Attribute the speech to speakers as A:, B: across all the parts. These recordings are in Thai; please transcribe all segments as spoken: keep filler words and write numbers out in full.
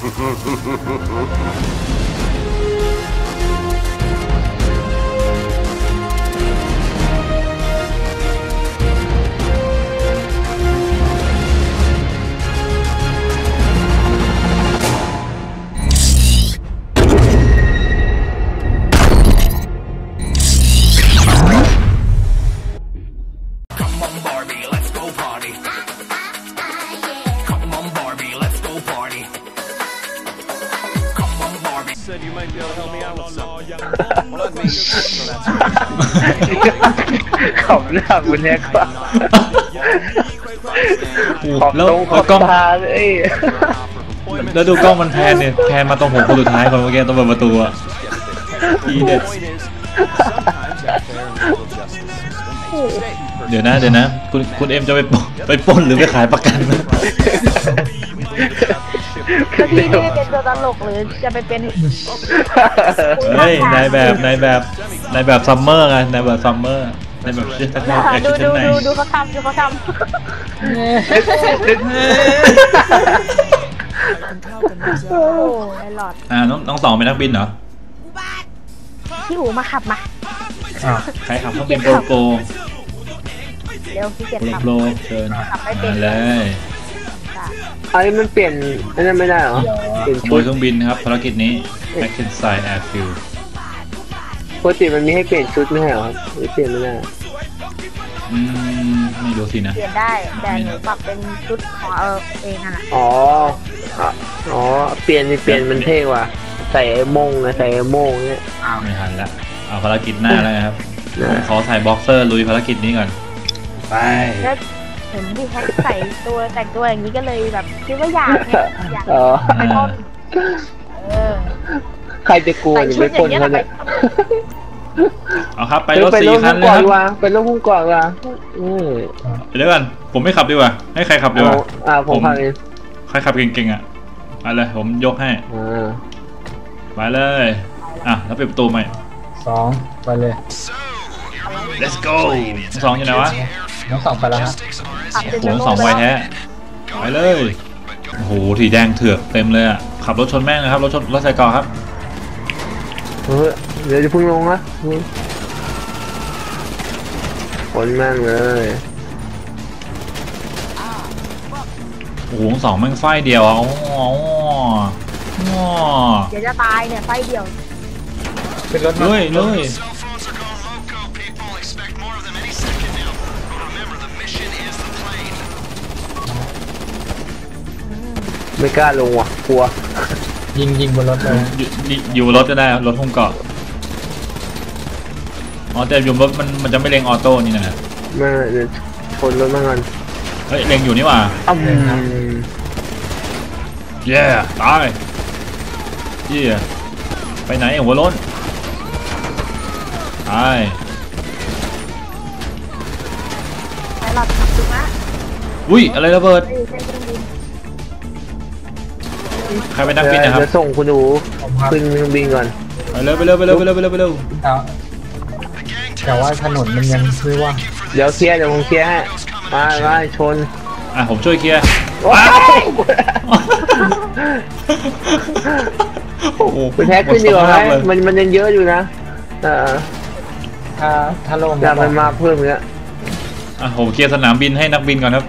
A: ขอบหน้าคุณแน็กว่าขอบ
B: แล้ว
A: ตรงข
B: แล้
A: อ
B: ว
A: บ
B: กล้อง
A: ตาเลย
B: แล้วดูกล้องมันแพนเนี่ยแพนมาตรงหัวคนสุดท้ายคนเมื่อกี้ต้องเปิดประตูอะอีเด็ดเดี๋ยวนะเดี๋ยวนะคุณคุณเอ็มจะไปไปปล้นหรือไปขายประกันนะ
C: แล้วพี่นี่เป็นตัวตลกหรือจะไปเป็น
B: เฮ้ยนายแบบนายแบบนายแบบซัมเมอร์ไงนายแบบซัมเมอร์นายแบบชุดชั้นในแอค
C: ดู
B: ชุด
C: ดู
B: ชั้นใน
C: ดูดูเขาทำดูเขาทำโอ้ไอหลอด
B: อ่าน้องน้องสองเป็นนักบินเหรอ
C: พี่หูมาขับมา
B: ใครขับเครื่องบินโปรโปร
C: เร็วพี่เกียร
B: โปร
C: ขับ
B: โปรเชิญ
C: ขับไม่เป็น
B: มาเลย
A: ไอ้มันเปลี่ยนอันนั้นไม่ได้เหรอเปลี่ยน
B: ขโม
A: ชุ
B: ย
A: ด
B: เครื่องบินครับภารกิจนี้ Mackenzie Airfield
A: ปกติมันมีให้เปลี่ยนชุดไม่ใช่เหรอครับหรือเปลี่ยนไม่ได้
B: อืมไม่รู้สินะ
C: เปลี่ยนได้แต่หนูปรับเป็นชุดของเออเองอะนะ
A: อ๋ออ๋อเปลี่ยนนี่เปลี่ยนมันเท่กว่าใส่ไอ้โม่งนะใส่ไอ้โม่งเนี่ย
B: ไม่ทันละเอาภารกิจหน้าแล้วครับ
A: นะ
B: ผมขอใส่บ็อกเซอร์ลุยภารกิจนี้ก่อนไป
C: แล้วเห็นพี่แฮกใส่ตัวแต่งตัวอย่างนี้ก็เลยแบบคิดว่าอยากเนี่ยอยาก
A: อ๋อ
C: ไปปล้นเออ
A: ใครจะกลัวหรือไม่ปนเขาเนี่ย
B: เอาครับไปรถสี่คันเลย
A: ก่อน
B: ครับ
A: วะไปรถพุ่งก่อนวะอืม
B: เดี๋ยวก่อนผมไม่ขับดีกว่าให้ใครขับดีกว่า
A: อ่าผมพาเอง
B: ใครขับเก่งๆอ่ะไปเลยผมยกให้
A: อ่า
B: ไปเลยอ่ะแล้วปิดประตูใหม่
D: สองไปเลย
B: let's go สองอยู่ไหนวะ
D: น้องสองไปแล้วฮะ
C: ขับจน
B: ผม
C: จะ
B: สองไวแท้ไปเลยโอ้โหสีแดงเถือกเต็มเลยอ่ะขับรถชนแม่งนะครับรถชนรถไซค์เก่าครับ
A: เฮ้ยเดี๋ยวจะพึ่งลงนะผลแม่งเลย
B: โอ้โหสองแม่งไฟเดียวอ่ะอ๋ออ๋อ
C: เดี๋ยวจะตายเนี่ยไฟเดียว
D: เป็นรถ
B: เลยเลย
A: ไม่กล้าลงว่ะกลัว
D: ยิงยิงบนรถเลย
B: อยู่อยู่อยู่รถก็ได้รถหุ้มเกาะอ๋อแต่อยู่รถมันมันจะไม่เล็งออโต้นี่นะ
A: มาเดี๋ยวชนรถมาก่อน
B: เฮ้ยเล็งอยู่นี่หว่า
A: อ้ำ
B: เย้ตายเย้ไปไหนหัวโล้นตาย
C: ไอหลอดขับดูนะ
B: อุ้ยอะไรระเบิด
C: ไอ้เส้นเครื่องบิน
B: ใครเป็นนักบินนะครับ
A: เดี๋ยวส่งคุณหนูขึ้นเครื่องบินก่อน
B: ไปเร็วไปเร็วไปเร็วไปเร็วไปเร็วไปเร็ว
D: แต่แต่ว่าถนนมันยังไม่ว่าง
A: เดี๋ยวเคลียร์เดี๋ยวผมเคลียร์ให้มามาชน
B: อ่ะผมช่วยเคลียร์
A: ว้าว
B: โอ้โห
A: คุณแท็กขึ้นดีกว่าไหม
B: หดสภาพเลย
A: มันมันยังเยอะอยู่นะเออ
D: ถ้าถ้าลง
A: แต่มันมาเพิ่มเนี้ย
B: อ่ะผมเคลียร์สนามบินให้นักบินก่อนครับ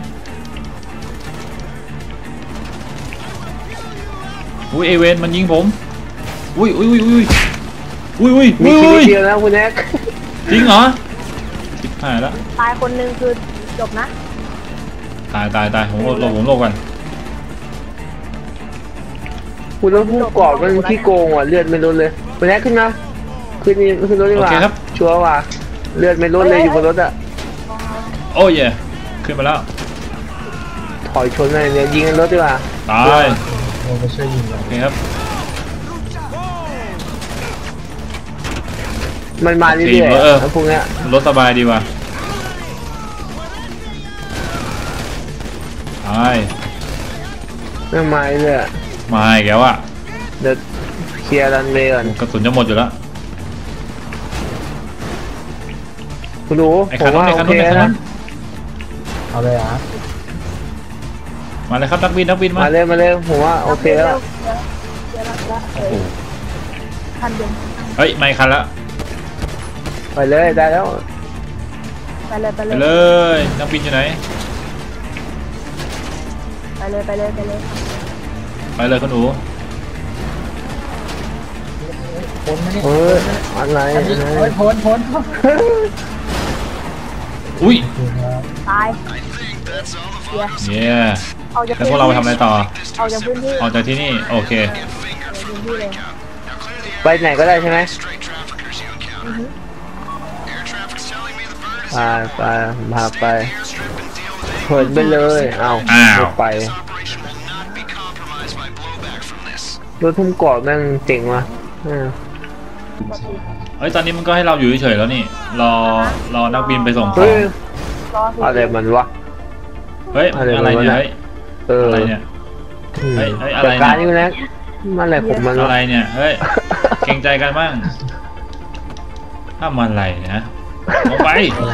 B: อุ้ยเอเวนมันยิงผมอุ้ยอุ้ยอุ้ยอุ้ยอุ้ยอุ้ย
A: มี
B: อุ้ย
A: ชีวิต
B: อุ้ย
A: เดียวนะคุณแท็ก
B: จริงเหรอชิบหายแล้ว
C: ตายคนหนึงคือจบนะ
B: ตายตายตายผมหลบผมหลบกัน
A: คุณต้องพูดกอดมันขี้โกงว่ะเลือดไม่ลดเลยคุณแท็กขึ้นมาขึ้นนี่ขึ้นรถดีกว่าชัวร์ว่ะเลือดไม่ลดเลยอยู่บนรถอะ
B: โอ้ยขึ้นมาแล้ว
A: ถอยชนอะไรเนี่ยยิงกันรถดีกว่า
B: ตาย
D: ลงไปช่วยยิงเลย
B: โอเคครับ
A: มันมาเรื่อย
B: เออ
A: ๆแล้วพวกเนี้ย
B: รถสบายดีว่ะตาย
A: ไม่มาเรื่อย
B: มาอีกแล้วอ่ะ
A: ๆเดี๋ยวเคลียร์รันเวย์ก่อน
B: กระสุนจะหมดอยู่แล้ว
A: คุณดู
B: ไอ้
A: ผ
B: คัน
A: ม
B: นู้น
A: ว่า
B: ไอ้คั
A: โอน
B: นู้
A: เคน
B: ไอ้คันนู้
A: นะ
B: น
D: เอาเลยอ่ะ
B: มาเลยครับนักบินนักบินมา
A: มาเลยมาเลยผมว่าโอเคแล้ว
C: ร็วก็เอ้ยคันเดียว
B: เฮ้ยไม่คันละ
A: ไปเลยได้แล้ว
C: ไปเลยไป
B: ไป
C: เลย
B: เลยนักบินอยู่ไหน
C: ไปเลยไปเลยไปเลย
B: ไปเลยคุณอู
D: พ้นไหมเนี่ย
A: เฮ้ยอะไร
D: อันนี้
A: อะไร
D: โอ้ยพ้นพ้นพ้น
B: อุ้ย
C: ตายเสีย
B: เนี่ย
C: ออกจาก
B: แล้วพวกเราไปทำอะไรต่อ
C: ออกจากพื้นที่
B: ออกจากที่นี่โอเค
C: ออกจากพื้นที่เลย
A: ไปไหนก็ได้ใช่ไหมไปไปพาไปเหินไปเลยเอา
B: อ้าว
A: ไม่ไปรถทุ่มเกาะแม่งเจ๋งว่ะอ่า
B: เฮ้ยตอนนี้มันก็ให้เราอยู่เฉยๆแล้วนี่รอรอนักบินไปส่งขอ
A: เฮ้
B: ง
A: ย
C: รอ
A: อะไรมันวะ
B: เฮ้ย
A: อะไร
B: อะไรเนี่ย
A: วะ
B: เฮ้ย
A: เออ
B: อะไรเนี่ย เฮ้ยเฮ้ยอะไร
A: จัดการนี่นะมันอะไรผมมัน
B: อะ
A: วะ
B: ไรเนี่ยเฮ้ยเกรงใจกันบ้างถ้ามันอะไรนะลงไป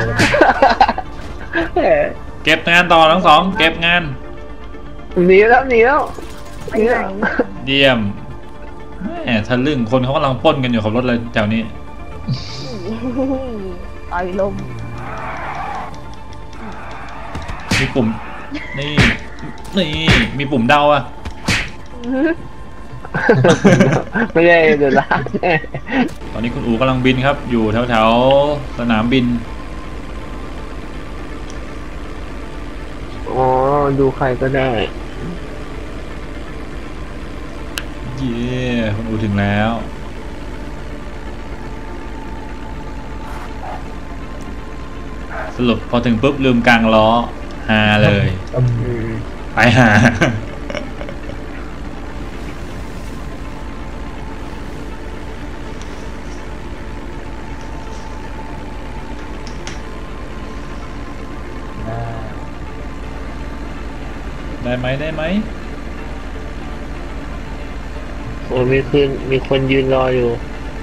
B: เก็บงานต่อทั้งสองเก็บงาน
A: หนีแล้วหนีแล้ว
C: ไป
A: หนี
C: ไหน
A: แล้ว
B: เยี่ยมแหมทะลึ่งคนเขากำลังปล้นกันอยู่ขับรถเลยแถวนี้
C: ต่อยลม
B: มีปุ่มนี่นี่มีปุ่มเดาอะ
A: ไม่ได้เดือดร้อน
B: ตอนนี้คุณอู๋กำลังบินครับ อยู่แถวแถวๆสนามบิน
A: อ๋อดูใครก็ได้
B: เย้คุณอู๋ถึงแล้ว สรุปพอถึงปุ๊บลืมกลางล้อหาเลย
A: อืม
B: ไปหา ได้ไหมได้ไหม
A: โอ้มีคืนมีคนยืนรออยู่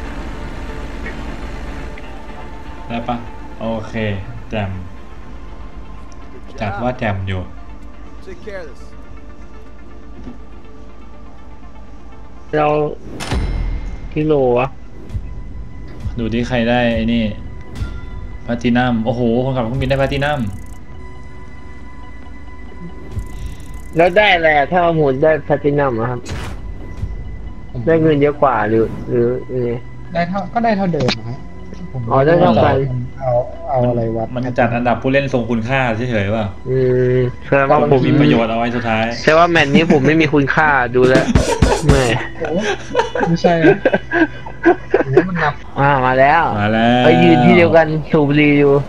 B: ได้ปะโอเคแจมจัดว่าแจมอยู่
E: Take care of this.
A: เรากิโลวะ
B: ดูที่ใครได้ไอ้นี่แพลตินัมโอ้โห คนขับเครื่องบินได้แพลตินัม
A: แล้วได้อะไรอะถ้าเอาหมุนได้แพลตินัมอะครับ ได้เงินเยอะกว่าหรือหรือยังไง
D: ได้เท่าก็ได้เท่าเดิมนะฮะผม
A: อ๋อได้เท่ากัน
D: เอาเอาอะไรวัด
B: มันจัดอันดับผู้เล่นทรงคุณค่าเฉยๆป่ะ
A: อืมแสดงว่า
B: คน
A: ผม
B: มีประโยชน์เอาไว้สุดท้าย
A: แสดงว่าแมตช์นี้ผมไม่มีคุณค่าดูแล้วไม่
D: ไม่ใช่นะผมว่ามันนับ
A: อ่ามาแล้ว
B: มาแล้ว
A: ไปยืนที่เดียวกันสูบบุหรี่อยู่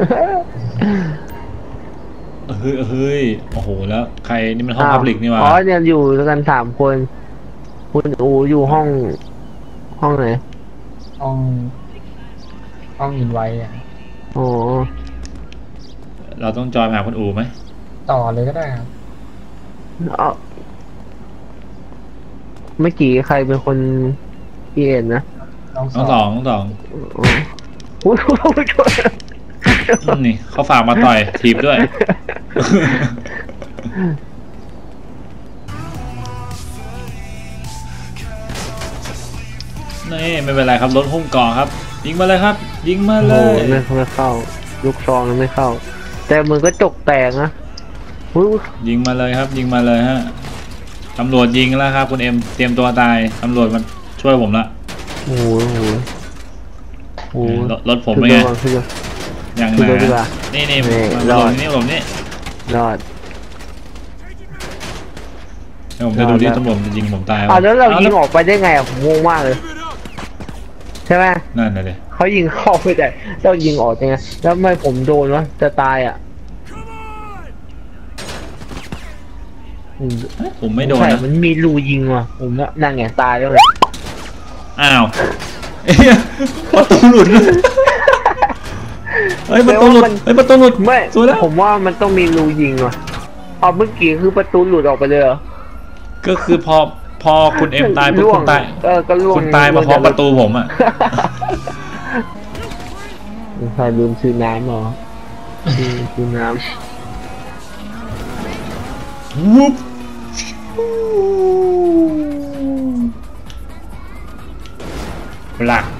B: เฮ้ยเฮ้ยโอ้โหแล้วใครนี่มันห้องพับลิกนี่หวะ
A: อ๋อเนี่ยอยู่ด้วยกันสามคน คุณอูอยู่ห้อง ห้องไหน
D: ห้องห้องอินไว้อะ
A: อ๋อ
B: เราต้องจอยมาหาคุณอู๋ไหม
D: ต่อเลยก็ได้ครับ
A: เอาเมื่อกี้ใครเป็นคนเปลี่ยนนะ
D: น้อง
B: น้อง
D: ส
B: ส
D: อ
B: อง งน้องสอง
A: อ๋ออุ้ยอุ้ยอุ้ย
B: อืมนี่เขาฝากมาต่อยถีบด้วย นี่ไม่เป็นไรครับรถหุ้มเกาะครับ ยิงมาเลยครับ ยิงมาเล
A: โอ้
B: ย
A: ไม่ไม่เข้า ลูกซองไม่เข้า แต่มือก็จกแตกนะอุ้ย
B: ยิงมาเลยครับ ยิงมาเลยฮะตำรวจยิงแล้วครับคุณเอ็มเตรียมตัวตายตำรวจมาช่วยผมละ
A: โอ้โหโอ้โห
B: รถรถผมเป็นไง
A: ขึ้นรถ
B: อย่าง
A: ขึ้
B: ห
A: นรถดีก
B: นา
A: ว่า
B: นี่นี่
A: นี่
B: มา
A: ร
B: ล
A: อด
B: งนี่ผมนี่
A: รอด
B: เดี๋ยวผมจะดูที่ตำรวจจะยิงผมตาย
A: อ่าแล้วเรายิง
B: อ
A: ออกไปได้ไงอะผมงงมากเลย ใช่ไหม
B: นั่นน่ะเลย
A: เขายิงเข้าไปแต่เรายิงออกยังไงแล้วทำไมผมโดนวะจะตายอ่ะอืม
B: ผมไม่โดน
A: ใช่
B: นะ
A: มันมีรูยิงว่ะผมว่านั่งไงตายแล้วไง
B: อ้าวเอ้ยประตูหลุดเฮ้ยประตูหลุดเฮ้ยประตูหลุด
A: ไม่
B: สวยแล้ว
A: ผมว่ามันต้องมีรูยิงว่ะเอาเมื่อกี้คือประตูหลุดออกไปเลยเหรอ
B: ก็คือพอพอคุณเอ็มตายปุ๊บ
A: ล่ว
B: คุ
A: ง
B: ณตาย
A: เออก็ล่วง
B: คุณตายมาพร้อมประตูผมอ่ะ
A: ใครลืมซื้อน้ำเหรอซื้อซื้อน้
B: วุ๊บลัก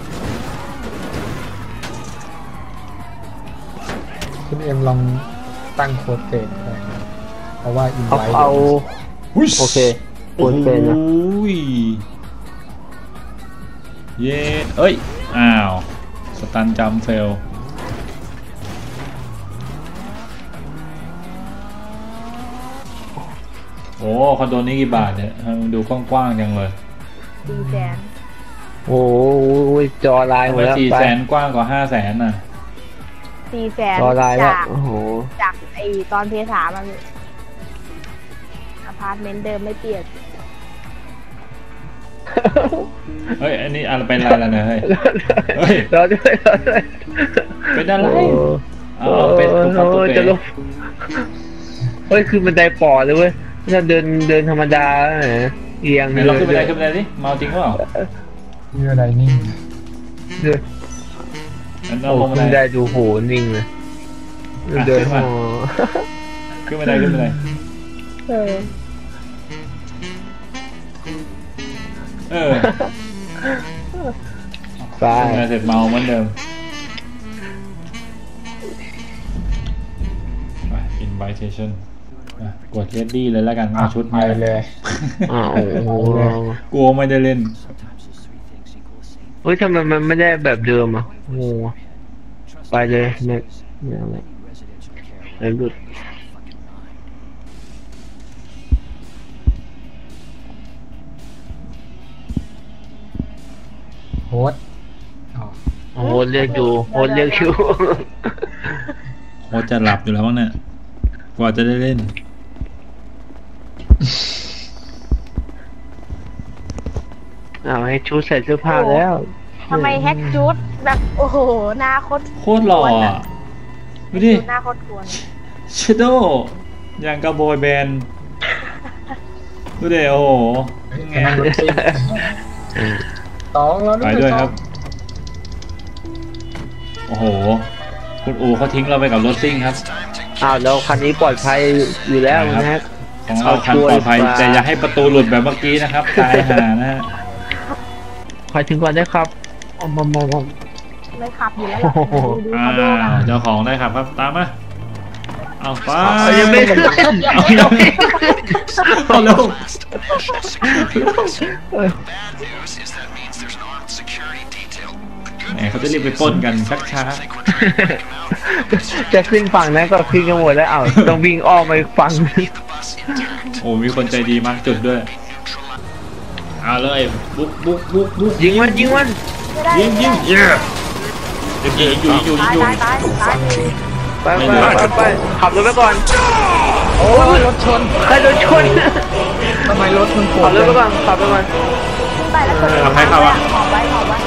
D: คุณเอ็มลองตั้งโค้ดเตะได้นะเพราะว่าอิน
A: เอา
D: ไว้
A: เอาโอเคควรเป็นนะ
B: โอ้ยเย้เอ้ยอ้าวสตันจัมเฟลโอ้คอนโดนี้กี่บาทเนี่ยมันดูกว้างๆจังเลย
C: สี่แสน
A: โอ้โหจอลายหมดแล้ว
B: สี่
A: ไป
B: แสนกว้างกว่าห้าแสนน่ะ
C: สี่แสน
A: จอลายแล้ว
C: จาก
A: โอ้โห
C: จากไอตอนเพสามมันอพาร์ตเมนต์เดิมไม่เปลี่ยน
B: เฮ้ยอันนี้อะไรเป็นอะไรแล้วเนี่ยเฮ้ย เฮ้ย
A: รอด้วยรอด้วย
B: เป็นอะไร
A: โอ้
B: เอาเป็นตุ๊กตาตุ๊ก
A: จะ
B: เต๋
A: ลงเฮ้ยคือบันไดปอดเลยเว้ยถ้าเดินเดินธรรมดาเอียง
B: ไหนลองขึ้นไปได้ขึ้นไปได้ดิเมาจริงหรือเปล่า
D: มีอะไรนิ่ง
A: เดิน
B: งั้นเรา
A: โอ้
B: ลง
A: ขึ้
B: มาน
A: ได้
B: ได้
A: ดูโหนิ่งเลย
B: อ่ะ
A: เดิน
B: ขึ้นมา
A: หอ
B: ขึ้นไปได้ขึ้นไปได้
C: เออ
B: เออ
A: ไป
B: ขึ้นมาเสร็จเมาเหมือนเดิมไป invitation อ่ะกด ready เลยแล้วกันเอาชุด
D: ไป
B: มา
D: เลย
A: อ้าวโอ้โห
B: กลัวไม่ได้เล่น
A: เฮ้ยทำไมมันไม่ได้แบบเดิมอ่ะงงอ่ะไปเลยไม่ไม่เอาเลยไอ้หลุด
D: โค้ดอ๋อ
A: โอ้โหเรียกอยู่โหเรียกอยู่
B: โค้ชจะหลับอยู่แล้วมั้งเนี่ยกว่าจะได้เล่น
A: เอาให้ชุดใส่เสื้อผ้าแล้ว
C: ทำไมแฮกจูดแบบโอ้โหหน้าโคตร
B: โคตรหล่ออ่ะดูดิ
C: หน้าโคตรกวน
B: เชโดอย่างกับบอยแบนด์ดูดิโอ้โห
D: กำลังรถซิ่งสองแล้ว
B: ไปด้วยครับ โอ้โห คุณอูเขาทิ้งเราไปกับรถซิ่งครับ
A: อ้าวแล้วคันนี้ปลอดภัยอยู่แล้ว
B: ครับ
A: นะฮะ
B: ของเราคันปลอดภัยแต่อย่าให้ประตูหลุดแบบเมื่อกี้นะครับตายห่านะฮะ
A: ใครถึงก่อนได้ครับอมมม
C: ไม่ขับอยู่แล้วล่ะดู
B: อ้า
C: เขาดูกัน
B: วเจ้าของได้ครับครับตามมาเอาไป
A: ยังไม่ขึ้น
B: เอายังไม่ขึ้นเอาเร็ว แหมเขาจะรีบไปปล้นกันชักช้า
A: จะขึ้นฝั่งนั้นก็ขึ้นกันหมดแล้วอ้าวต้องวิ่งอ้อมไปฝั่ง
B: โอ้มีคนใจดีมากจุดด้วยเอาเลยบุกบุกบุกบุก
A: ยิงมันยิงมัน
C: ไม่ได้
B: ยิงยิงเย้ยิงยิงอยู่ยิงอยู่ยิ
C: ตาง ย
B: อยู่
C: ตายตายตาย
A: ไปไปไปไปขับรถไปก่อน
D: โอ้ยรถชน
A: ใครโดนชน
D: ทำไมรถมันโผล่
A: ขับรถไปก่อนขับไปก่อน
C: ขึ้นไปแล้วกด
B: ทำให้เขาอะ
C: หอบไว้หอบไว้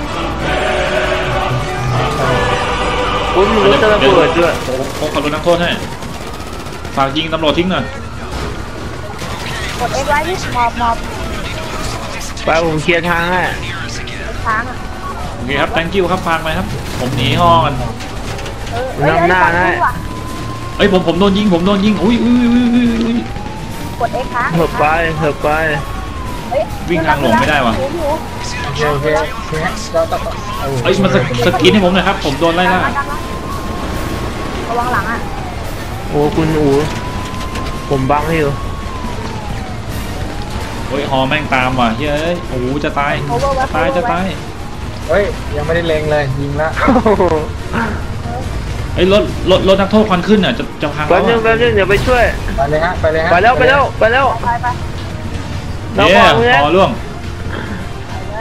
A: อุ้ยมันรถจะระเบิดด้วย
B: โอ้โหขอรถนักโทษให้ฝากยิงตำรวจทิ้งหน่อย
C: กดเอ็กไว้ที่หมอบหมอบ
A: ไปผมเคลียร์ทางให้
C: ค้างอ่ะ
B: โอเคครับ thank you ครับพางไปครับ ผมหนีห้องกัน
C: เออเอ้ย
A: นำหน้า
C: เอ้ย
A: ให้
C: ฝั่งนู้นว่ะ
B: เอ้ยผมผมโดนยิงผมโดนยิงอุ้ยอุ้ยอุ้ยอุ้ยอุ้ย
C: กดเอ็กค้าง
A: เถิบไปเถิบไป
C: เอ้ย
B: วิ่งทางหลวงไม่ได้ว่ะ
C: อยู่อยู่
D: โอเคโอเคโอเคเราต้อง
B: เอ้ยมาสกสกินให้ผมหน่อยครับ ผมโดนไล่ล่า
C: ตามมาตามมาระวังหลังอ่ะ
A: โอ้คุณอูผมบังให้อยู่
B: โอ้ยฮอแม่งตามว่ะเฮ้ยโอ้โหจะตาย
C: โอเวอร์ไว้
B: จะตายจะตาย
D: เฮ้ยยังไม่ได้เล็งเลยยิงละ
B: ไอ้ยรถรถรถนักโทษควันขึ้นอ่ะจะจะพัง
A: แป๊
B: แล้
A: บ
B: ว
A: นึงแป๊บนึงเดี๋ยวไปช่วย
D: ไปเลยฮะไปเลยฮะ
A: ไปแล้วไปแล้วไปแล้ว
C: ไปไป
A: เรา
B: เย้
A: บอกเลย
B: ฮอล่วง
C: ไปเลย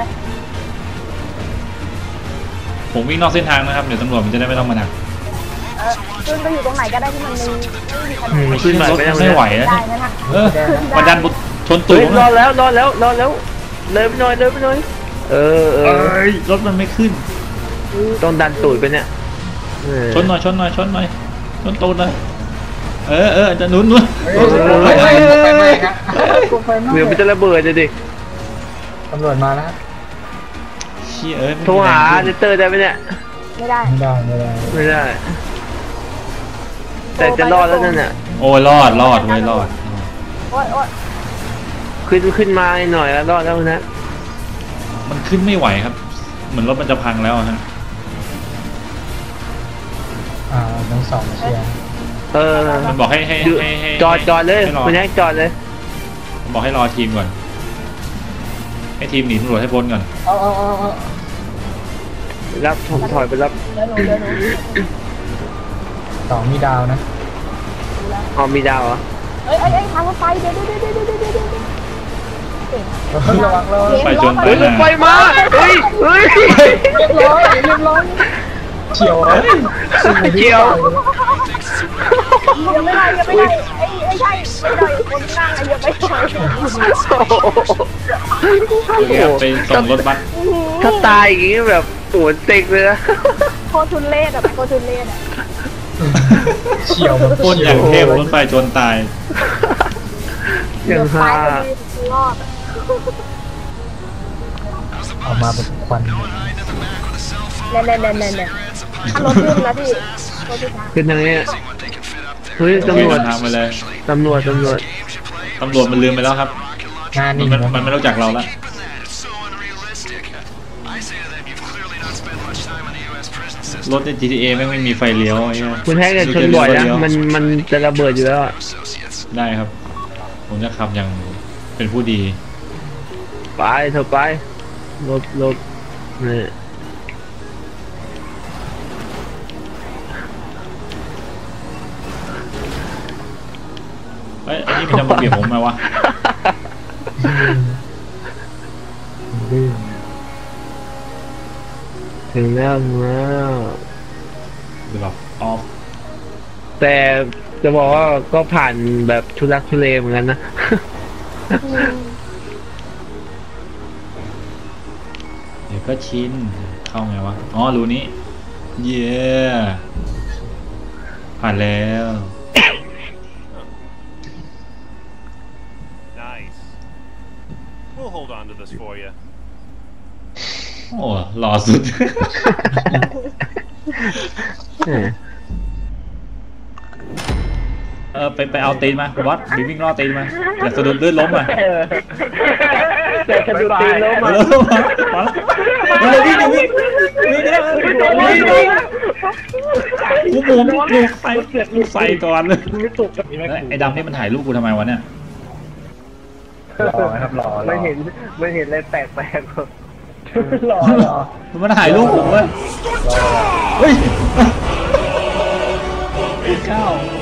B: ผมวิ่งนอกเส้นทางนะครับเดี๋ยวตำรวจมันจะได้ไม่ต้องมาดัก
C: เออขึ้นไปอยู่ตรงไหนก็ได้ที่มันมีไม่มีถนน
A: ขึ้นมา
B: รถ
A: ไม่ได้
B: ไม่ไหวแล้ว
C: ได้นั่นน่ะ
B: เออมาดันบุชนตู
A: เฮ้
B: ด
A: ย
B: ผม
A: รอ
B: นะ
A: แล้วรอแล้วรอแล้วเลยไปหน่อยเลยไปหน่อยเออเอ
B: เอ้
A: อย
B: รถมันไม่ขึ้น
A: ต้องดันตูดไปเนี่ยเออ
B: ชนหน่อยชนหน่อยชนหน่อยชนตูดหน่อยเออเออจะหนุนหนุน
D: เฮ้ยไปไหม้ไปไหม้ฮะไปไหม้
A: เดี๋ยวมันจะระเบิดเลยดิ
D: ตำรวจมาแล้ว
B: เชี่ยเอ้ย
A: โทรหาเดเตอร์ได้ไหมเนี่ย
C: ไม่ได้
D: ไม่ได้ไม่ได้
A: ไม่ได้ แต่จะรอดแล้วนั่นน่ะ
B: โอ้ยรอดรอดไว้ยรอด
C: โอ๊ยโอ๊ย
A: ขึ้นขึ้นมาหน่อยแล้วรอดแล้วนะ
B: มันขึ้นไม่ไหวครับเหมือนรถมันจะพังแล้วอะฮะ
D: อ่าทั้งสองเชียร์
A: เออ
B: มันบอกให้ให้
A: ดู
B: ให้ให้
A: จอดจอดเลย
B: ให้รอ
A: วันนี้จอดเลย
B: มันบอกให้รอทีมก่อน ให้ทีมหนีตำรวจให้พ้นก่อน
D: เอาเอาเอาเอา
A: รับผมถอยไปรับ
C: เดี๋ยวหนูเดี๋ยวหนู
D: สองมีดาวนะ
C: ดูแล้ว
A: เอามีดาวเหรอ
C: เอ้ยเอ้ยเอ้ยทางรถไฟเดี๋ยวเดี๋ยวเดี๋ยวเดี๋ยวเดี๋ยวเดี๋ยวเดี๋ยวเก่ง
D: ระวังระวัง
B: ไปจน
A: เฮ้ยรถไฟมาเฮ้ยเฮ้ย
D: เรียบร้อยเรียบร้อยเฉียวเอ้ย
A: เฉียว
C: ยังไม่ได้ยังไม่ได้ไอ้ไอ้ใช่ไม่ได้คนนั่งไอ้ยังไม่ได้
B: โอเคครับไปส่งรถบัส
A: ถ้าตายอย่างงี้แบบโหนเต็กเลยนะ
C: โคตรทุนเล่อะโคตรทุนเล่อะ
D: เฉียวแบบ
B: พ้นอย่างเทพรถไฟจนตาย
A: อย่าง
C: ไป
A: ฮา
C: รอด
D: ออกมาเป็นควัน
C: เน่เน่เน่เน่เน่ถ้ารถขึ้นนะพี่รถพี่ช้า
A: ขึ้นทางนี้เฮ้ย
B: โอเค
A: ตำรวจ
B: เดินทางไปเลย
A: ตำรวจตำรวจ
B: ตำรวจมันลืมไปแล้วครับ
D: งาน
B: มัน
D: นี่
B: มันมันไม่รู้จักเราแล้ว รถใน จี ที เอ แม่งไม่มีไฟเลี้ยวไอ้เหี้ย
A: คุณให้กันชนบ่อยนะมันมันจะระเบิดอยู่แล้วอะ
B: ได้ครับ ผมจะขับอย่างเป็นผู้ดี
A: ไปเถอะไปรถรถนี่
B: เอ้ยอันนี้มันจะมาเบียดผมไหมวะ
D: ดื้อ
A: ถึงแล้วถึงแล้ว
B: ดูหรอออฟ
A: แต่จะบอกว่าก็ผ่านแบบทุลักทุเลเหมือนกันนะ
B: เดี๋ยวก็ชิน เข้าไงวะ อ๋อ รูนี้ เย้ผ่านแล้ว
E: Nice. We'll hold on to this for you.
B: โอ้หล่อสุด
A: เออ
B: เออไปไปเอาตีนมาวัดบิวิ่งล่อตีนมาอย่าสะดุดลื่นล้มอ่ะ
A: แต่กระดูกตีนล้ม
B: มา
A: อ่ะ
B: แล้วมาแล้ววิ่งวิ่งวิ่งวิ่งวิ่งวิ่งกูหมุนลูกไฟลูกไฟก่อนเลยไอ้ดำนี่มันถ่ายรูปกูทำไมวะเนี่ย
D: รอครับรอรอ
A: ไม่เห็นไม่เห็นอะไรแปลกแปลก
D: รอรอ
B: มันถ่ายรูปผมเว้ย
D: รอ
B: เฮ้ยไอ้เก้า